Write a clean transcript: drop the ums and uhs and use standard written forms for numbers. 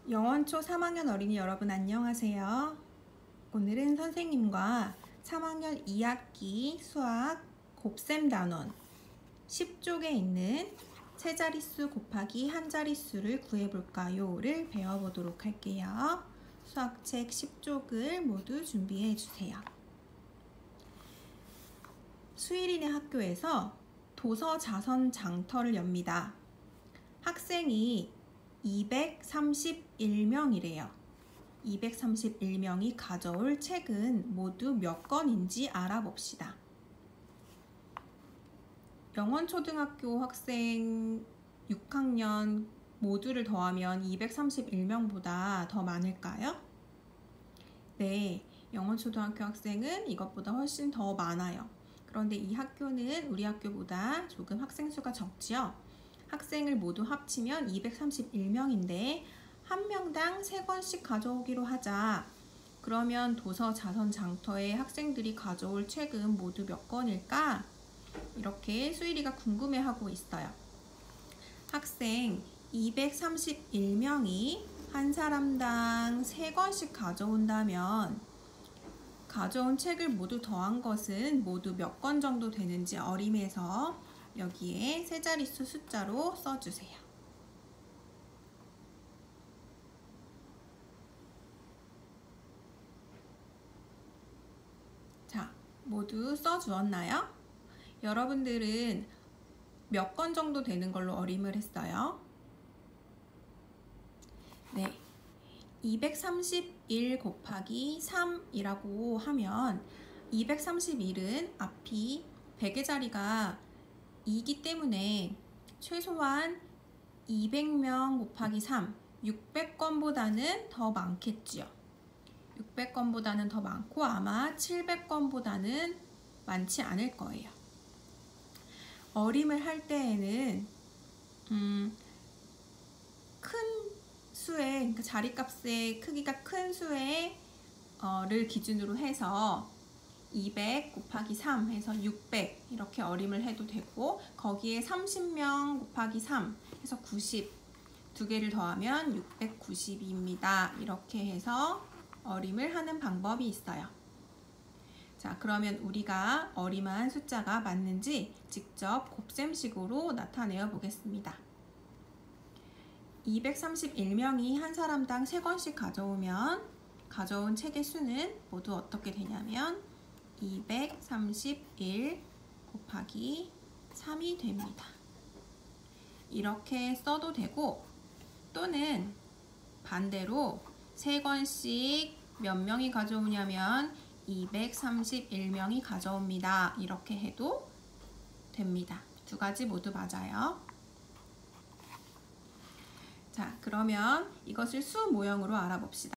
영원초 3학년 어린이 여러분 안녕하세요. 오늘은 선생님과 3학년 2학기 수학 곱셈 단원 10쪽에 있는 세 자릿수 곱하기 한 자릿수를 구해볼까요?를 배워보도록 할게요. 수학책 10쪽을 모두 준비해 주세요. 수일이네 학교에서 도서 자선 장터를 엽니다. 학생이 231명이래요. 231명이 가져올 책은 모두 몇 권인지 알아봅시다. 영원초등학교 학생 6학년 모두를 더하면 231명보다 더 많을까요? 네, 영원초등학교 학생은 이것보다 훨씬 더 많아요. 그런데 이 학교는 우리 학교보다 조금 학생 수가 적지요. 학생을 모두 합치면 231명인데 한 명당 3권씩 가져오기로 하자. 그러면 도서 자선 장터에 학생들이 가져올 책은 모두 몇 권일까? 이렇게 수일이가 궁금해하고 있어요. 학생 231명이 한 사람당 3권씩 가져온다면 가져온 책을 모두 더한 것은 모두 몇 권 정도 되는지 어림해서 여기에 세 자릿수 숫자로 써주세요. 자, 모두 써주었나요? 여러분들은 몇 권 정도 되는 걸로 어림을 했어요? 네, 231 곱하기 3이라고 하면 231은 앞이 100의 자리가 2이기 때문에 최소한 200명 곱하기 3, 600건보다는 더 많겠지요. 600건보다는 더 많고 아마 700건보다는 많지 않을 거예요. 어림을 할 때에는 큰 수의, 그러니까 자리값의 크기가 큰 수의 를 기준으로 해서 200 곱하기 3 해서 600 이렇게 어림을 해도 되고 거기에 30명 곱하기 3 해서 90 두 개를 더하면 690입니다. 이렇게 해서 어림을 하는 방법이 있어요. 자, 그러면 우리가 어림한 숫자가 맞는지 직접 곱셈식으로 나타내어 보겠습니다. 231명이 한 사람당 3권씩 가져오면 가져온 책의 수는 모두 어떻게 되냐면 231 곱하기 3이 됩니다. 이렇게 써도 되고 또는 반대로 3권씩 몇 명이 가져오냐면 231명이 가져옵니다. 이렇게 해도 됩니다. 두 가지 모두 맞아요. 자, 그러면 이것을 수 모형으로 알아봅시다.